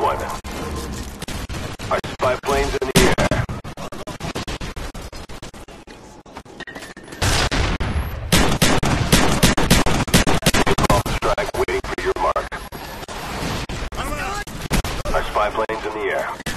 deployment. I spy planes in the air. Impulse strike waiting for your mark. I spy planes in the air.